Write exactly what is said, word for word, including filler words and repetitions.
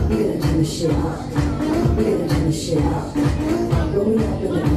We gonna turn the shit up. We gonna turn the shit up. When we up in the